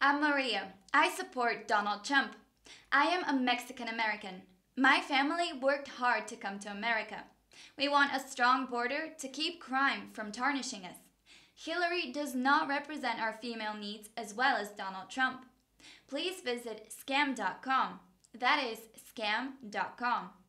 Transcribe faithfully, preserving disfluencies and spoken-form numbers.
I'm Maria. I support Donald Trump. I am a Mexican American. My family worked hard to come to America. We want a strong border to keep crime from tarnishing us. Hillary does not represent our female needs as well as Donald Trump. Please visit scam dot com. That is scam dot com.